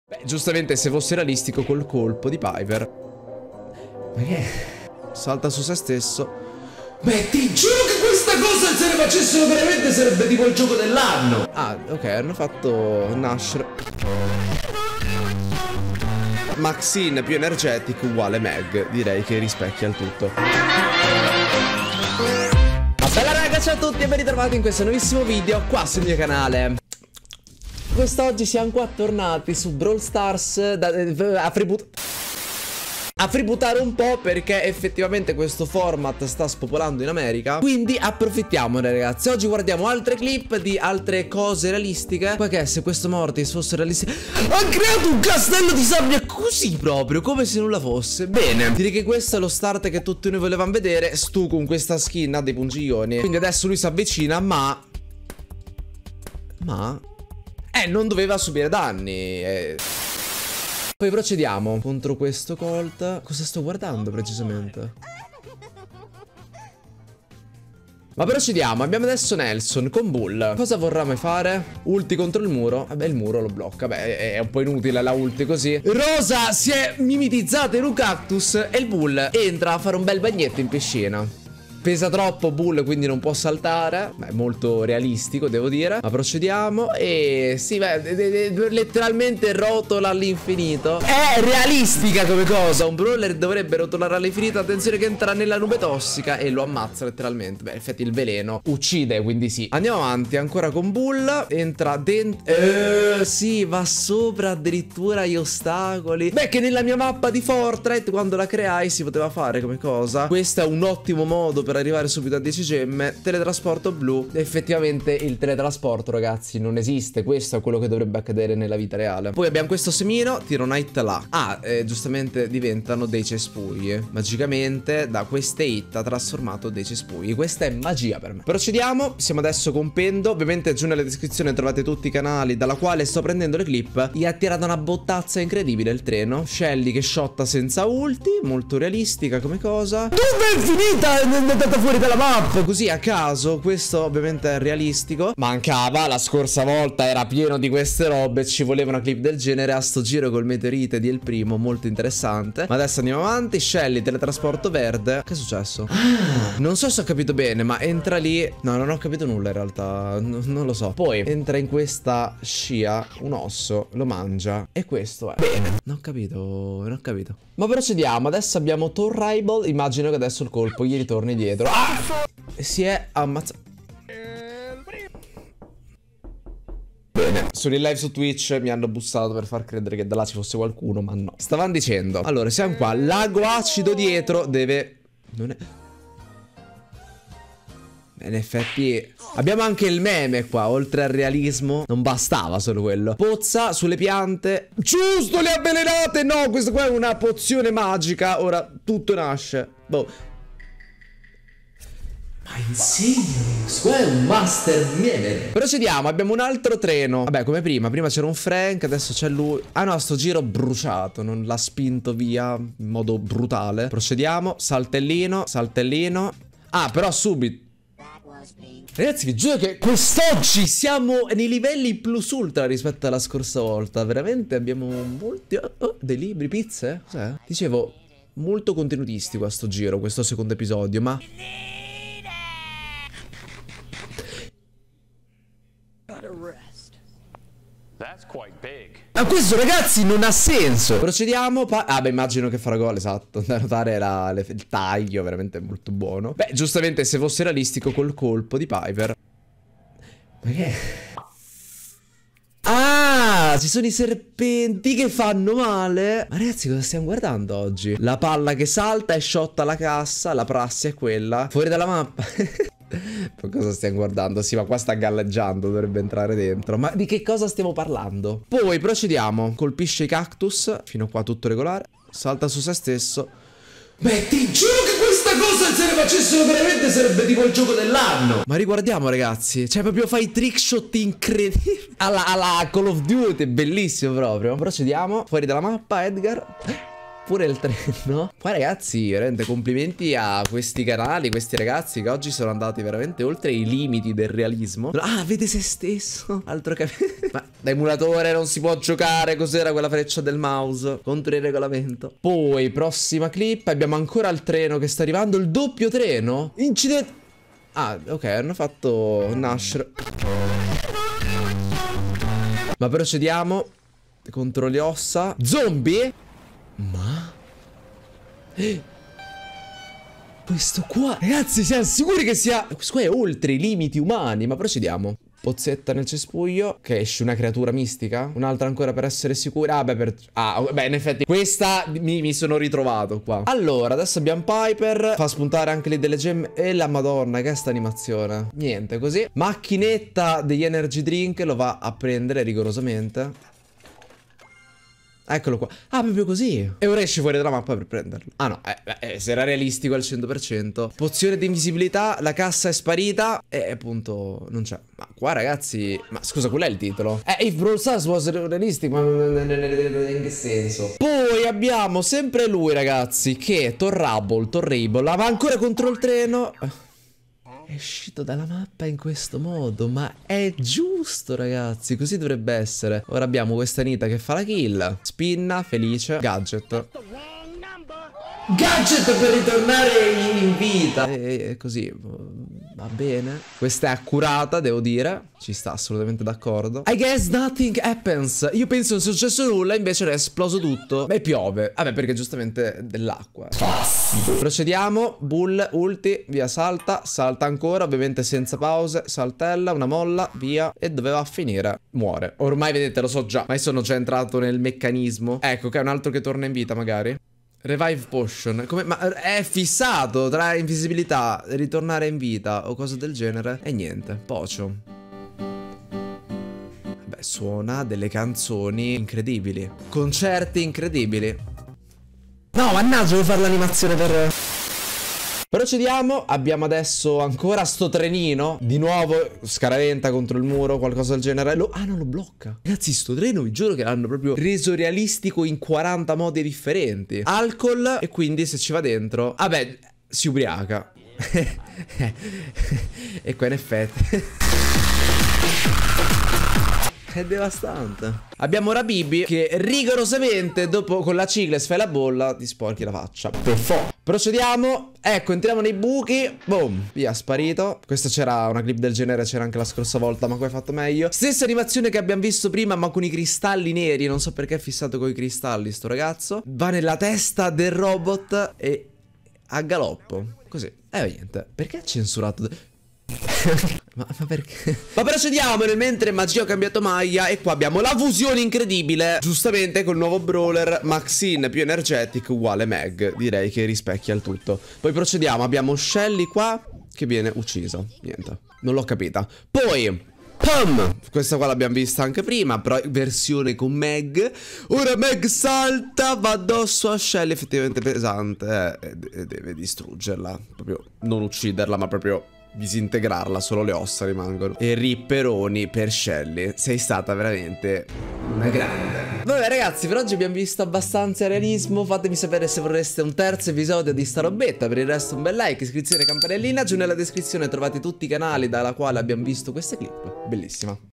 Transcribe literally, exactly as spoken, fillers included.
Beh, giustamente se fosse realistico col colpo di Piper. Ma che? Salta su se stesso. Beh, ti giuro che questa cosa se ne facessero veramente sarebbe tipo il gioco dell'anno. Ah, ok, hanno fatto Nash. Maxine più energetico uguale Meg. Direi che rispecchia il tutto. Ma bella raga, ciao a tutti e ben ritrovati in questo nuovissimo video qua sul mio canale. Quest'oggi siamo qua tornati su Brawl Stars da, a freeboot A freebootare un po' perché effettivamente questo format sta spopolando in America. Quindi approfittiamone ragazzi. Oggi guardiamo altre clip di altre cose realistiche. Poiché se questo Mortis fosse realistico, ha creato un castello di sabbia così proprio, come se nulla fosse. Bene, direi che questo è lo start che tutti noi volevamo vedere. Stu con questa skin ha dei pungiglioni. Quindi adesso lui si avvicina ma Ma Eh, non doveva subire danni eh. Poi procediamo contro questo Colt. Cosa sto guardando precisamente? Ma procediamo, abbiamo adesso Nelson con Bull. Cosa vorrà mai fare? Ulti contro il muro. Vabbè, il muro lo blocca. Beh, è un po' inutile la ulti così. Rosa si è mimetizzata in un cactus e il Bull entra a fare un bel bagnetto in piscina. Pesa troppo Bull, quindi non può saltare. Beh, molto realistico, devo dire. Ma procediamo. E sì, beh, letteralmente rotola all'infinito. È realistica come cosa. Un brawler dovrebbe rotolare all'infinito. Attenzione che entra nella nube tossica e lo ammazza letteralmente. Beh, infatti il veleno uccide, quindi sì. Andiamo avanti, ancora con Bull. Entra dentro. Eh, sì, va sopra addirittura gli ostacoli. Beh, che nella mia mappa di Fortnite, quando la creai, si poteva fare come cosa. Questo è un ottimo modo per arrivare subito a dieci gemme. Teletrasporto blu. Effettivamente il teletrasporto ragazzi non esiste. Questo è quello che dovrebbe accadere nella vita reale. Poi abbiamo questo semino. Tiro Night là. Ah, eh, giustamente diventano dei cespugli. Magicamente da queste hit ha trasformato dei cespugli. Questa è magia per me. Procediamo. Siamo adesso con Pendo. Ovviamente giù nella descrizione trovate tutti i canali dalla quale sto prendendo le clip. Gli ha tirato una bottazza incredibile il treno. Shelly che shotta senza ulti. Molto realistica come cosa. Dove è finita? È andata fuori dalla mappa così a caso. Questo ovviamente è realistico. Mancava, la scorsa volta era pieno di queste robe. Ci voleva una clip del genere. A sto giro col meteorite di El Primo, molto interessante. Ma adesso andiamo avanti. Shelly, teletrasporto verde. Che è successo? Non so se ho capito bene, ma entra lì. No, non ho capito nulla in realtà. N non lo so. Poi entra in questa scia un osso, lo mangia. E questo è bene. Non ho capito, non ho capito. Ma procediamo. Adesso abbiamo Torribal. Immagino che adesso il colpo gli ritorni dietro. Ah! Si è ammazzato. Bene, sono in live su Twitch. Mi hanno bussato per far credere che da là ci fosse qualcuno, ma no. Stavano dicendo. Allora, siamo qua. Lago acido dietro. Deve... Non è... In effetti abbiamo anche il meme qua. Oltre al realismo non bastava solo quello. Pozza sulle piante. Giusto, le avvelenate. No, questa qua è una pozione magica. Ora tutto nasce. Boh. Ma insegnami, questo è un master meme. Procediamo, abbiamo un altro treno. Vabbè, come prima, prima c'era un Frank, adesso c'è lui. Ah no, sto giro bruciato, non l'ha spinto via in modo brutale. Procediamo, saltellino, saltellino. Ah, però subito. Ragazzi, vi giuro che quest'oggi siamo nei livelli plus ultra rispetto alla scorsa volta. Veramente abbiamo molti... Oh, oh, dei libri, pizze? Cos'è? Dicevo, molto contenutistico a sto giro, questo secondo episodio, ma... Ma questo ragazzi non ha senso. Procediamo. Ah beh, immagino che farà gol, esatto. Da notare era le... il taglio veramente molto buono. Beh, giustamente se fosse realistico col colpo di Piper. Ma che? Ah, ci sono i serpenti che fanno male. Ma ragazzi, cosa stiamo guardando oggi? La palla che salta e shotta la cassa. La prassi è quella. Fuori dalla mappa. Ma cosa stiamo guardando? Sì, ma qua sta galleggiando, dovrebbe entrare dentro. Ma di che cosa stiamo parlando? Poi procediamo. Colpisce i cactus. Fino a qua tutto regolare. Salta su se stesso. Beh, ti giuro che questa cosa se ne facessero veramente sarebbe tipo il gioco dell'anno. Ma riguardiamo ragazzi. Cioè proprio fai trick shot incredibili. Alla, alla Call of Duty, bellissimo proprio. Procediamo. Fuori dalla mappa, Edgar. pure il treno. Qua ragazzi, veramente complimenti a questi canali, questi ragazzi che oggi sono andati veramente oltre i limiti del realismo. Ah, vede se stesso. Altro che... Ma da emulatore non si può giocare. Cos'era quella freccia del mouse? Contro il regolamento. Poi, prossima clip. Abbiamo ancora il treno che sta arrivando. Il doppio treno. Incidente. Ah, ok, hanno fatto Nash. Ma procediamo contro le ossa. Zombie? Ma... Eh. Questo qua... Ragazzi, siamo sicuri che sia... Questo qua è oltre i limiti umani. Ma procediamo. Pozzetta nel cespuglio. Che esce una creatura mistica. Un'altra ancora per essere sicura. Ah, beh, per... Ah, beh, in effetti questa mi, mi sono ritrovato qua. Allora, adesso abbiamo Piper. Fa spuntare anche lì delle gemme. E la madonna, che è sta animazione. Niente, così. Macchinetta degli energy drink. Lo va a prendere rigorosamente. Eccolo qua. Ah, proprio così. E ora esce fuori dalla mappa per prenderlo. Ah no, eh, eh, se era realistico al cento per cento. Pozione di invisibilità. La cassa è sparita. E appunto non c'è. Ma qua ragazzi... Ma scusa, qual è il titolo? Eh, if Brawl Stars was realistic. Ma in che senso? Poi abbiamo sempre lui ragazzi, che Torrable, Torrable va ancora contro il treno. È uscito dalla mappa in questo modo. Ma è giusto ragazzi, così dovrebbe essere. Ora abbiamo questa Nita che fa la kill. Spinna, felice. Gadget. Gadget per ritornare in vita. E così va bene. Questa è accurata, devo dire. Ci sta assolutamente d'accordo. I guess nothing happens. Io penso non sia successo nulla, invece è esploso tutto. Beh, piove. Vabbè, perché giustamente dell'acqua. Procediamo. Bull, ulti, via, salta. Salta ancora, ovviamente senza pause. Saltella, una molla, via. E dove va a finire? Muore. Ormai vedete, lo so già. Ma io sono già entrato nel meccanismo. Ecco, che è un altro che torna in vita magari. Revive potion. Come? Ma è fissato tra invisibilità, ritornare in vita o cose del genere. E niente, Pocio. Beh, suona delle canzoni incredibili. Concerti incredibili. No, mannaggia, devo fare l'animazione per... Procediamo, abbiamo adesso ancora sto trenino. Di nuovo scaraventa contro il muro, qualcosa del genere. Lo... Ah, non lo blocca. Ragazzi, sto treno vi giuro che l'hanno proprio reso realistico in quaranta modi differenti. Alcol, e quindi se ci va dentro... Vabbè, si ubriaca. E qua in effetti... È devastante. Abbiamo Rabibi che rigorosamente dopo con la Cicles fai la bolla ti sporchi la faccia. Per forza. Procediamo. Ecco, entriamo nei buchi. Boom. Via, sparito. Questa c'era una clip del genere, c'era anche la scorsa volta, ma qua hai fatto meglio. Stessa animazione che abbiamo visto prima, ma con i cristalli neri. Non so perché è fissato con i cristalli sto ragazzo. Va nella testa del robot e a galoppo. Così. E eh, niente. Perché ha censurato... ma, ma perché? Ma procediamo nel mentre Magia ha cambiato maglia. E qua abbiamo la fusione incredibile. Giustamente col nuovo brawler Maxine più energetic uguale Meg. Direi che rispecchia il tutto. Poi procediamo, abbiamo Shelly qua che viene uccisa. Niente, non l'ho capita. Poi pum! Questa qua l'abbiamo vista anche prima, però versione con Meg. Ora Meg salta, va addosso a Shelly, effettivamente pesante, eh, e deve distruggerla. Proprio non ucciderla, ma proprio disintegrarla, solo le ossa rimangono. E ripperoni per Shelly. Sei stata veramente una grande. Vabbè ragazzi, per oggi abbiamo visto abbastanza realismo. Fatemi sapere se vorreste un terzo episodio di sta robetta. Per il resto un bel like, iscrizione e campanellina. Giù nella descrizione trovate tutti i canali dalla quale abbiamo visto queste clip. Bellissima.